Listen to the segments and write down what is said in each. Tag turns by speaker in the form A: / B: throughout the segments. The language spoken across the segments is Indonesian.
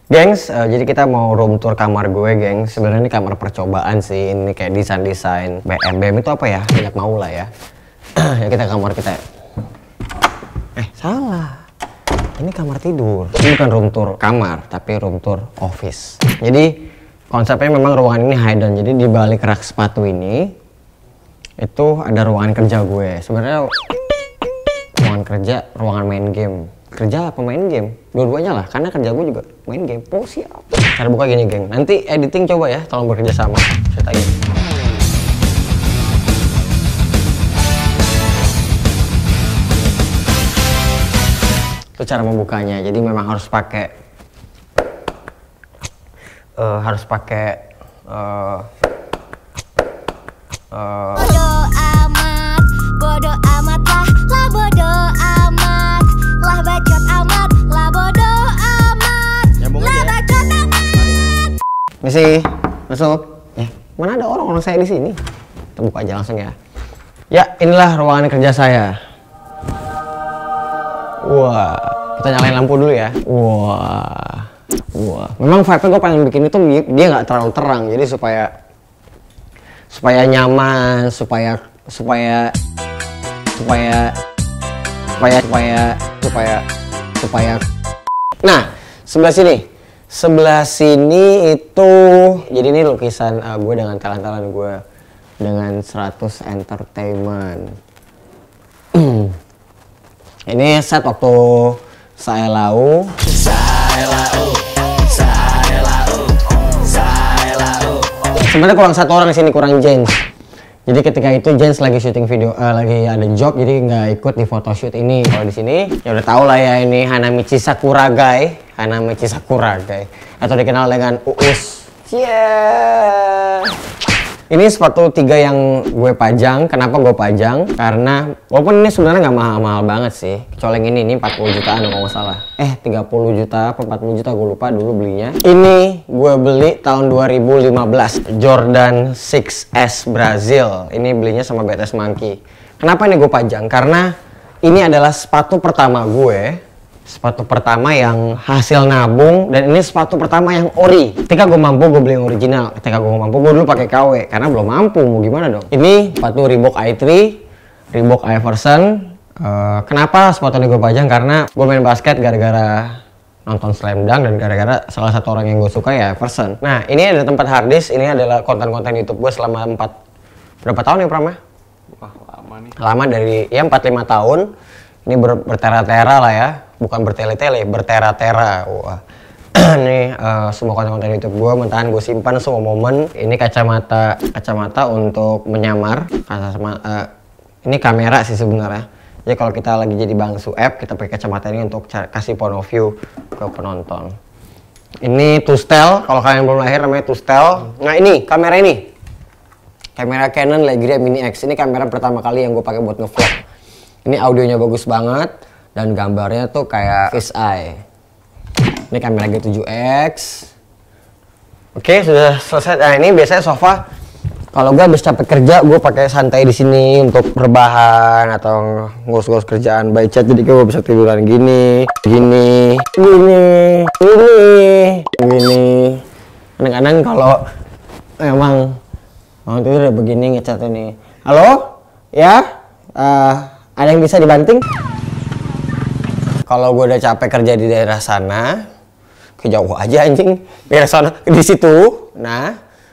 A: Gengs, jadi kita mau room tour kamar gue, gengs. Sebenarnya ini kamar percobaan sih. Ini kayak desain BM itu apa ya? Banyak mau lah ya. Ya kita kamar kita. Salah. Ini kamar tidur. Ini bukan room tour kamar, tapi room tour office. Jadi konsepnya memang ruangan ini hidden. Jadi di balik rak sepatu ini itu ada ruangan kerja gue. Sebenarnya ruangan kerja, ruangan main game. Kerja apa main game? Dua-duanya lah, karena kerja gue juga main game. Oh siap. Cara buka gini, geng. Nanti editing coba ya, tolong bekerja sama. Saya tanya. Itu cara membukanya. Jadi memang harus pakai
B: bodo amat lah bodo amat lah bacot amat lah bodo amat lah bacot amat.
A: Misi, masuk. Mana ada orang saya di sini? Kita buka aja langsung ya. Ya, inilah ruangan kerja saya. Wah, kita nyalain lampu dulu ya. Wah. Memang vibe-nya gue pengen bikin itu dia nggak terlalu terang, jadi supaya nyaman, supaya. Nah, sebelah sini itu, jadi ini lukisan gue dengan talent gue dengan 100 Entertainment. Ini set waktu saya lau. Sebenarnya kurang satu orang di sini, kurang James. Jadi ketika itu James lagi syuting video, lagi ada job, jadi nggak ikut di photoshoot ini. Kalau di sini ya udah tau lah ya, ini Hanamichi Sakuragai, atau dikenal dengan Uus. Ini sepatu 3 yang gue pajang. Kenapa gue pajang? Karena walaupun ini sebenarnya nggak mahal-mahal banget sih. Kecuali yang ini 40 jutaan kalau nggak salah. 30 juta apa 40 juta gue lupa dulu belinya. Ini gue beli tahun 2015. Jordan 6S Brazil. Ini belinya sama BTS Monkey. Kenapa ini gue pajang? Karena ini adalah sepatu pertama gue. Sepatu pertama yang hasil nabung, dan ini sepatu pertama yang ori. Ketika gue mampu, gue beli yang original. Ketika gue mampu, gue dulu pakai KW karena belum mampu, mau gimana dong. Ini sepatu Reebok i3, Reebok Iverson. Kenapa sepatu ini gue pajang? Karena gue main basket gara-gara nonton Slam Dunk, dan gara-gara salah satu orang yang gue suka ya Iverson. Nah, ini ada tempat harddisk. Ini adalah konten-konten YouTube gue selama berapa tahun ya Pram?
C: Wah, lama nih.
A: Lama, dari ya 4-5 tahun. Ini bertera-tera lah ya. Bukan bertele-tele, bertera-tera. Wah. Ini semua konten-konten YouTube gue, mentahan gue simpan semua momen. Ini kacamata untuk menyamar. Ini kamera sih sebenarnya. Jadi kalau kita lagi jadi bangsu app, kita pakai kacamata ini untuk kasih point of view ke penonton. Ini Tustel, kalau kalian belum lahir namanya Tustel. Nah ini, kamera ini. Kamera Canon Legria Mini X. Ini kamera pertama kali yang gue pakai buat ngevlog. Ini audionya bagus banget. Dan gambarnya tuh kayak fish eye. Ini kamera G7X. Oke, sudah selesai. Nah, ini biasanya sofa. Kalau gue habis capek kerja, gue pakai santai di sini untuk rebahan atau ngurus-ngurus kerjaan by chat. Jadi gue bisa tiduran gini. Kadang-kadang kalau emang mau tidur begini ngechat ini. Halo? Ya? Ada yang bisa dibanting? Kalau gue udah capek kerja di daerah sana, kejauh aja anjing, daerah sana di situ. Nah,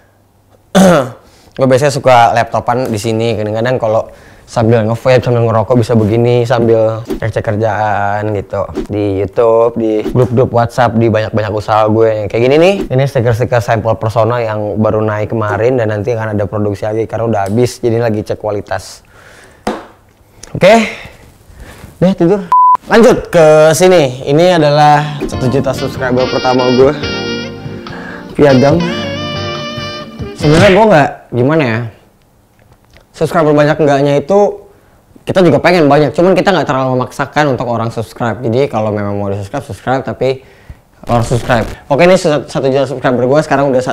A: gue biasanya suka laptopan di sini. Kadang-kadang kalau sambil nge-vape, sambil ngerokok bisa begini, sambil cek kerjaan gitu. Di YouTube, di grup-grup WhatsApp, di banyak-banyak usaha gue. Kayak gini nih, ini stiker-stiker sampel persona yang baru naik kemarin, dan nanti akan ada produksi lagi karena udah habis. Jadi lagi cek kualitas. Oke, deh tidur. Lanjut ke sini. Ini adalah 1 juta subscriber pertama gue. Piagam. Sebenarnya gue nggak gimana ya. Subscriber banyak enggaknya itu kita juga pengen banyak. Cuman kita nggak terlalu memaksakan untuk orang subscribe. Jadi kalau memang mau di subscribe, tapi orang subscribe. Oke, ini 1 juta subscriber gue sekarang udah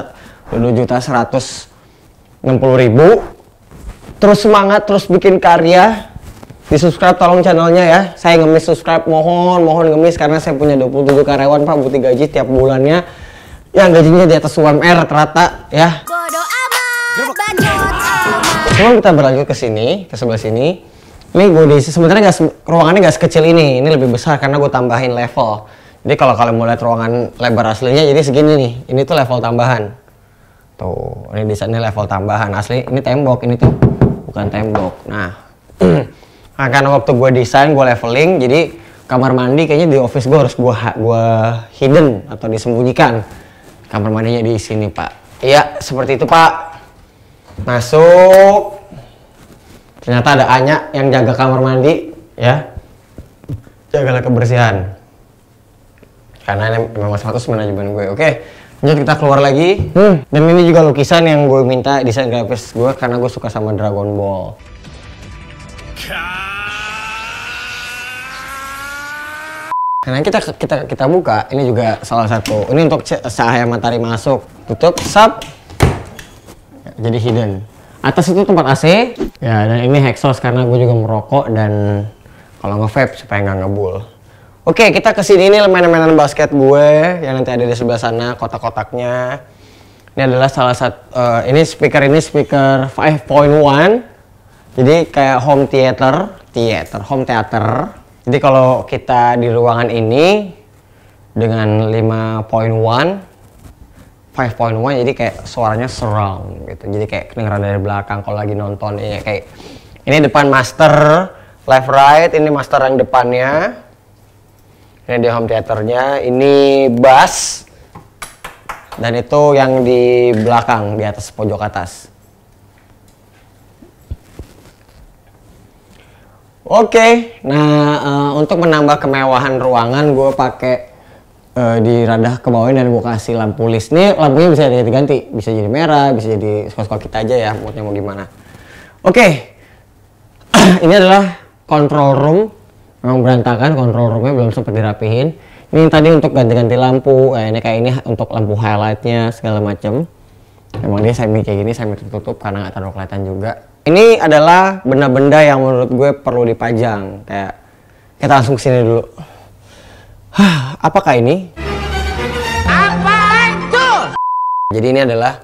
A: 2.160.000. Terus semangat, terus bikin karya. Di subscribe tolong channelnya ya. Saya ngemis subscribe, mohon ngemis karena saya punya 27 karyawan Pak, butuh gaji tiap bulannya. Yang gajinya di atas UMR rata-rata ya.
B: Bodo amat, bacot amat.
A: Sebelum kita berlanjut ke sini, ke sebelah sini. Ini gue diisi sebenarnya ruangannya gak sekecil ini. Ini lebih besar karena gue tambahin level. Jadi kalau kalian mau lihat ruangan lebar aslinya jadi segini nih. Ini tuh level tambahan. Tuh, ini desainnya level tambahan. Asli ini tembok, ini tuh bukan tembok. Nah, karena waktu gue desain, gue leveling, jadi kamar mandi kayaknya di office gue harus gue hidden atau disembunyikan. Kamar mandinya di sini Pak. Iya, seperti itu Pak. Masuk. Ternyata ada Anya yang jaga kamar mandi, ya. Jagalah kebersihan. Karena ini memang 100 manajemen gue. Oke, lanjut kita keluar lagi. Dan ini juga lukisan yang gue minta desain grafis gue karena gue suka sama Dragon Ball. Karena kita buka, ini juga salah satu. Ini untuk cahaya matahari masuk, tutup, sap, jadi hidden. Atas itu tempat AC, ya, dan ini exhaust karena gue juga merokok dan kalau nge-vape supaya nggak ngebul. Oke, kita kesini ini mainan basket gue yang nanti ada di sebelah sana kotak-kotaknya. Ini adalah salah satu, ini speaker 5.1, jadi kayak home theater. Jadi kalau kita di ruangan ini dengan 5.1 jadi kayak suaranya surround gitu. Jadi kayak kedengeran dari belakang kalau lagi nonton ya, kayak ini depan master left right, ini master yang depannya. Ini di home theaternya, ini bass. Dan itu yang di belakang, di atas pojok atas. Oke, nah untuk menambah kemewahan ruangan gue pakai di radah ke bawah dan gue kasih lampu list. Nih lampunya bisa ganti-ganti, bisa jadi merah, bisa jadi suka-suka kita aja ya, moodnya mau gimana. Oke, ini adalah control room. Memang berantakan, control roomnya belum sempat dirapihin. Ini tadi untuk ganti-ganti lampu, ini kayak ini untuk lampu highlightnya segala macam. Emang dia semi kayak gini, semi tertutup karena nggak terlalu kelihatan juga. Ini adalah benda-benda yang menurut gue perlu dipajang. Kayak kita langsung kesini dulu. Apakah ini? Apaan tuh? Jadi ini adalah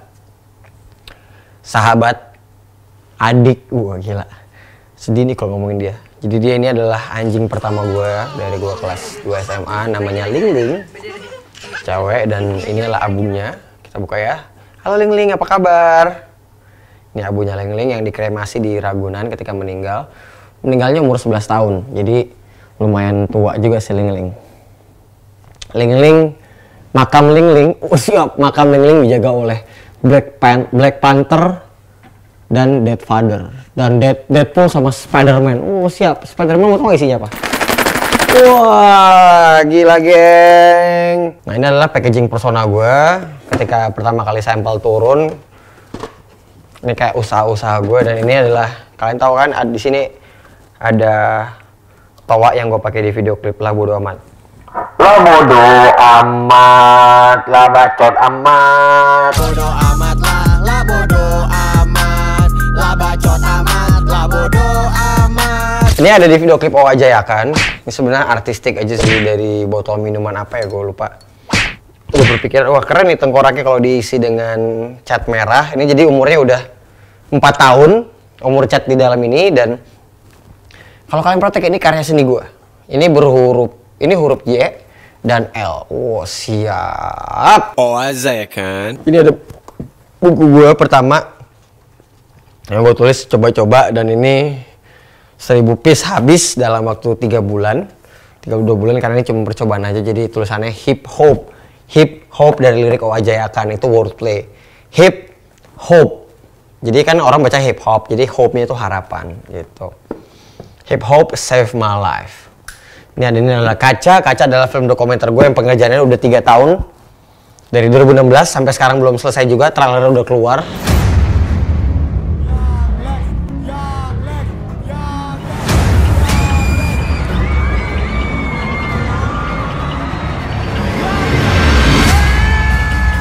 A: sahabat adik gue, gila. Sedih nih kalau ngomongin dia. Jadi dia ini adalah anjing pertama gue dari gue kelas 2 SMA, namanya Ling Ling. Cewek, dan ini adalah abunya. Kita buka ya. Halo Ling Ling, apa kabar? Ini abunya Ling Ling yang dikremasi di Ragunan ketika meninggal. Meninggalnya umur 11 tahun. Jadi lumayan tua juga si Ling Ling. Ling Ling, makam Ling Ling, siap, makam Ling Ling dijaga oleh Black Panther dan Deadfather. Dan Deadpool sama Spider-Man. Siap, Spider-Man mau tau gak isinya apa? Wah, gila geng. Nah, ini adalah packaging persona gue ketika pertama kali sampel turun. Ini kayak usaha-usaha gue, dan ini adalah, kalian tahu kan, di sini ada toa yang gue pakai di video klip Lah Bodo Amat. Lah bodo amat, lah bacot amat.
C: Bodo amat lah bodo amat, lah bacot amat, lah bodo amat.
A: Ini ada di video klip Owa Jayakan. Ini sebenarnya artistik aja sih, dari botol minuman apa ya, gue lupa. Gue berpikir, wah keren nih tengkoraknya kalau diisi dengan cat merah. Ini jadi umurnya udah 4 tahun, umur cat di dalam ini. Dan kalau kalian perhatiin, ini karya seni gue. Ini ini huruf Y dan L. Wow, siap.
C: Oaza ya kan?
A: Ini ada buku gue pertama yang gue tulis coba-coba, dan ini 1000 piece habis dalam waktu 3 bulan. 2 bulan karena ini cuma percobaan aja. Jadi tulisannya hip hop dari lirik Owa Jayakan, itu wordplay. Hip hop. Jadi kan orang baca hip hop, jadi hope-nya itu harapan gitu. Hip hop save my life. Ini adalah Kaca. Kaca adalah film dokumenter gue yang pengerjaannya udah 3 tahun. Dari 2016 sampai sekarang belum selesai juga, trailernya udah keluar.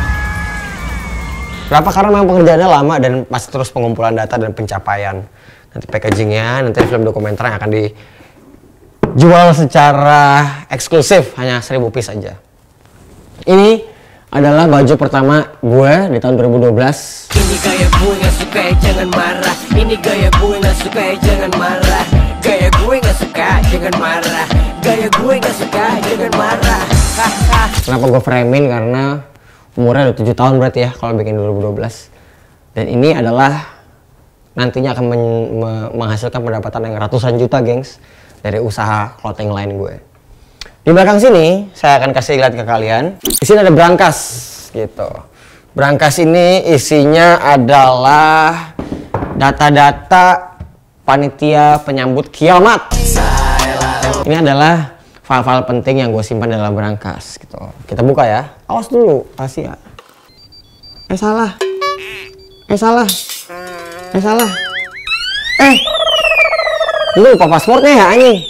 A: Kenapa? Karena memang pengerjaannya lama dan masih terus pengumpulan data dan pencapaian. Nanti packagingnya, nanti film dokumenter yang akan dijual secara eksklusif, hanya 1000 piece aja. Ini adalah baju pertama gue di tahun 2012.
D: Ini gaya gue gak suka ya jangan marah. Ini gaya gue gak suka ya jangan marah. Gaya gue gak suka jangan marah. Gaya gue gak suka jangan marah.
A: Kenapa gue framing? Karena umurnya udah 7 tahun berarti ya kalau bikin 2012. Dan ini adalah nantinya akan menghasilkan pendapatan yang ratusan juta, gengs, dari usaha clothing line gue. Di belakang sini saya akan kasih lihat ke kalian. Di sini ada brankas gitu. Brankas ini isinya adalah data-data panitia penyambut kiamat. Ini adalah file-file penting yang gue simpan dalam brankas gitu. Kita buka ya. Awas dulu, rahasia. Salah. Salah. Salah. Lupa pasportnya ya anjing.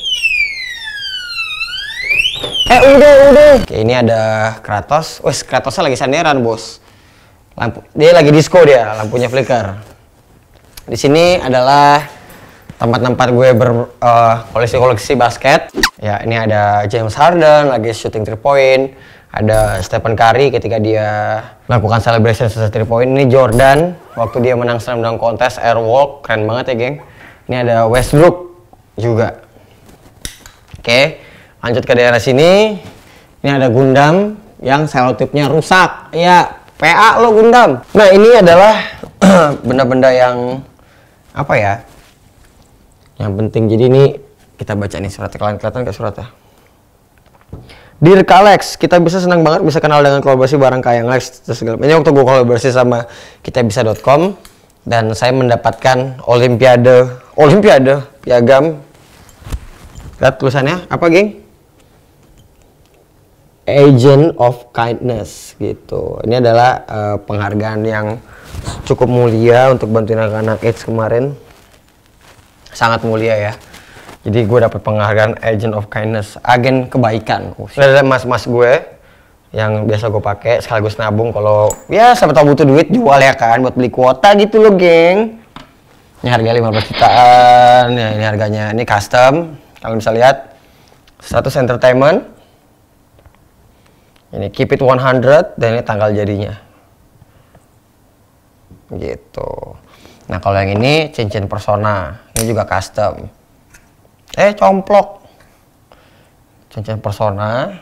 A: Udah. Oke, ini ada Kratos. Wes, Kratosnya lagi sanderan, bos. Dia lagi disco dia, lampunya flicker. Di sini adalah tempat-tempat gue koleksi basket. Ya, ini ada James Harden lagi shooting 3 point. Ada Stephen Curry ketika dia melakukan celebration 3 point. Ini Jordan waktu dia menang slam dunk contest airwalk, keren banget ya, geng. Ini ada Westbrook juga. Oke. Lanjut ke daerah sini. Ini ada Gundam yang selotipnya rusak. Ya, PA lo Gundam. Nah, ini adalah benda-benda yang apa ya? Yang penting. Jadi ini kita baca nih suratnya. Kalian kelihatan gak suratnya? Dear Kalex, kita bisa senang banget bisa kenal dengan kolaborasi barang kayak Lex. Ini waktu gue kolaborasi sama kitabisa.com dan saya mendapatkan Olimpiade piagam. Lihat tulisannya apa, geng? Agent of Kindness gitu. Ini adalah penghargaan yang cukup mulia untuk bantuin anak-anak AIDS kemarin. Sangat mulia ya. Jadi gue dapat penghargaan Agent of Kindness, agen kebaikan. Ini ada mas-mas gue yang biasa gue pakai sekaligus nabung kalau ya siapa tahu butuh duit jual ya kan buat beli kuota gitu loh, geng. Ini harganya 15 jutaan. Ya, ini harganya ini custom. Kalian bisa lihat. Status entertainment. Ini keep it 100 dan ini tanggal jadinya. Gitu. Nah, kalau yang ini cincin persona, ini juga custom. Complok. Cincin persona.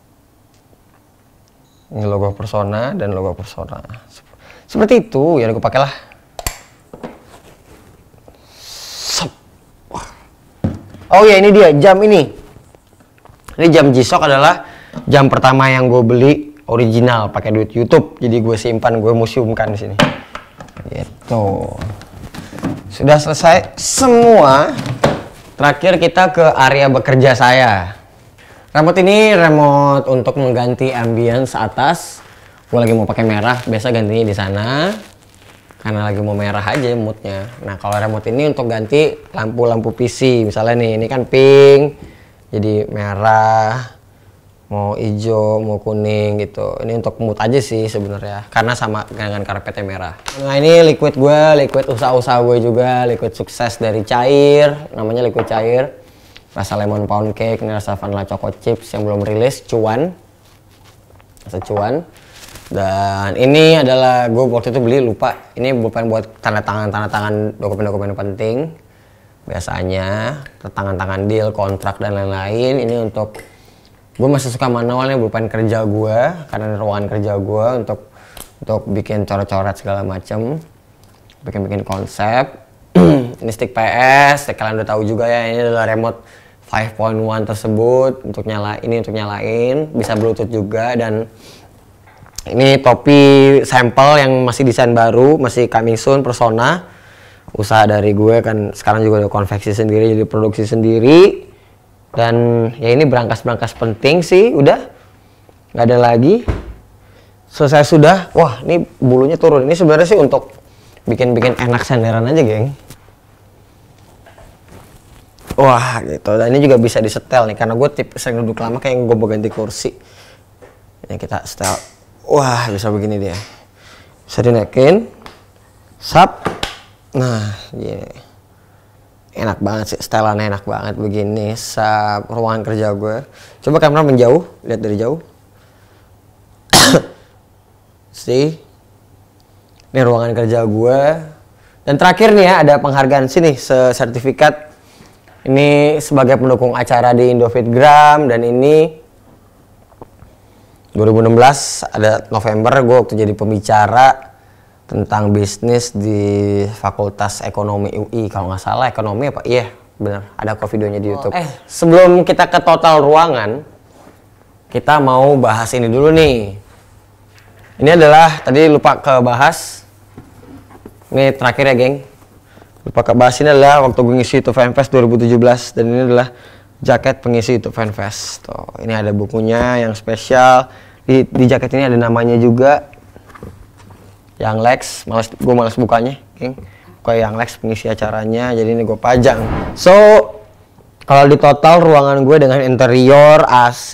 A: Ini logo persona dan logo persona. Seperti itu, ya aku pakailah. Oh ya, ini dia jam ini. Ini jam G-Shock adalah jam pertama yang gue beli original pakai duit YouTube. Jadi gue simpan, gue museumkan di sini. Gitu. Sudah selesai semua. Terakhir kita ke area bekerja saya. Remote ini remote untuk mengganti ambience atas. Gue lagi mau pakai merah, biasa gantinya di sana. Karena lagi mau merah aja moodnya. Nah, kalau remote ini untuk ganti lampu-lampu PC. Misalnya nih, ini kan pink, jadi merah. Mau hijau, mau kuning gitu. Ini untuk mood aja sih sebenarnya. Karena sama dengan karpetnya merah. Nah, ini liquid gue, liquid usaha-usaha gue juga, liquid sukses dari Cair, namanya liquid Cair. Rasa lemon pound cake, ini rasa vanilla choco chips yang belum rilis, cuan. Rasa cuan. Dan ini adalah gue waktu itu beli lupa. Ini bukan buat tanda tangan dokumen-dokumen penting. Biasanya tangan deal, kontrak dan lain-lain. Ini untuk gue masih suka manualnya, bukan kerja gue karena ruangan kerja gue untuk bikin coret-coret segala macem, bikin konsep. Ini stick PS, kalian udah tahu juga ya, ini adalah remote 5.1 tersebut untuk nyalain, bisa Bluetooth juga. Dan ini topi sampel yang masih desain baru, masih coming soon, persona. Usaha dari gue kan sekarang juga udah konveksi sendiri, jadi produksi sendiri. Dan ya ini berangkas-berangkas penting sih, udah nggak ada lagi. Selesai sudah. Wah, ini bulunya turun. Ini sebenarnya sih untuk bikin enak senderan aja, geng. Wah, gitu. Dan ini juga bisa disetel nih, karena gue sering duduk lama kayak gue mau ganti kursi. Ini kita setel. Wah, bisa begini dia. Bisa dinaikin. Sap. Nah, gini. Enak banget sih, setelannya enak banget begini. Ruangan kerja gue. Coba kamera menjauh, lihat dari jauh. See, ini ruangan kerja gue. Dan terakhir nih ya, ada penghargaan sini, sertifikat. Ini sebagai pendukung acara di Indofitgram, dan ini 2016 ada November gue waktu jadi pembicara tentang bisnis di Fakultas Ekonomi UI, kalau nggak salah ekonomi apa? Iya, bener. Ada kok videonya di YouTube. Sebelum kita ke total ruangan, kita mau bahas ini dulu nih. Ini adalah tadi lupa kebahas. Ini terakhir ya, geng. Lupa kebahas, ini adalah waktu gue ngisi YouTube Fanfest 2017, dan ini adalah jaket pengisi YouTube Fanfest. Tuh, ini ada bukunya yang spesial. Di jaket ini ada namanya juga. Yang Lex, gue malas bukanya, geng. Kayak yang Lex pengisi acaranya, jadi ini gue pajang. So, kalau di total ruangan gue dengan interior, AC,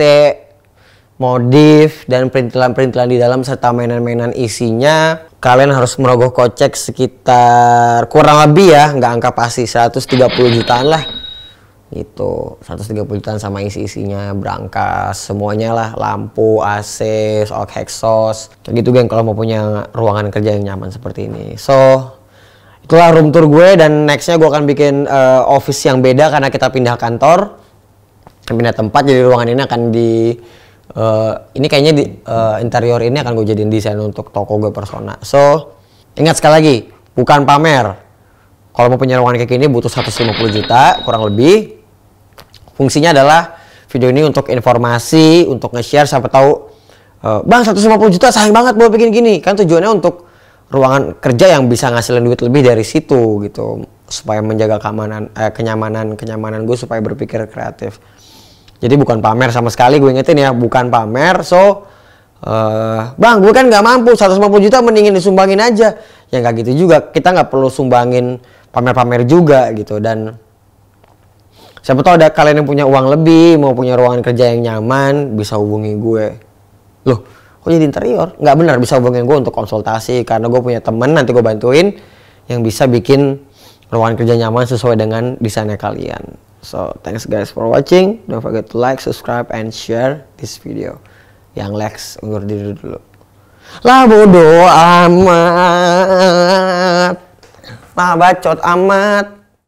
A: modif, dan perintilan-perintilan di dalam serta mainan-mainan isinya, kalian harus merogoh kocek sekitar kurang lebih ya, nggak angka pasti, 130 jutaan lah. Gitu, 130 jutaan sama isi-isinya, berangkas, semuanya lah, lampu, AC, shock exhaust, kayak gitu geng kalau mau punya ruangan kerja yang nyaman seperti ini. So, itulah room tour gue, dan nextnya gue akan bikin office yang beda karena kita pindah kantor, pindah tempat, jadi ruangan ini akan ini kayaknya interior ini akan gue jadiin desain untuk toko gue persona. So, ingat sekali lagi, bukan pamer. Kalau mau punya ruangan kayak gini butuh 150 juta kurang lebih. Fungsinya adalah video ini untuk informasi, untuk nge-share, siapa tahu bang 150 juta sayang banget buat bikin gini. Kan tujuannya untuk ruangan kerja yang bisa ngasilin duit lebih dari situ gitu, supaya menjaga kenyamanan gue, supaya berpikir kreatif. Jadi bukan pamer sama sekali, gue ingetin ya, bukan pamer. So, bang gue kan nggak mampu, 150 juta mendingin disumbangin aja. Ya nggak gitu juga, kita nggak perlu sumbangin pamer-pamer juga gitu. Dan siapa tahu ada kalian yang punya uang lebih, mau punya ruangan kerja yang nyaman, bisa hubungi gue. Loh, kok jadi interior? Nggak benar, bisa hubungin gue untuk konsultasi, karena gue punya temen, nanti gue bantuin yang bisa bikin ruangan kerja nyaman sesuai dengan desainnya kalian. So, thanks guys for watching. Don't forget to like, subscribe, and share this video. Yang Lex undur diri dulu. Lah bodo amat. Lah bacot amat.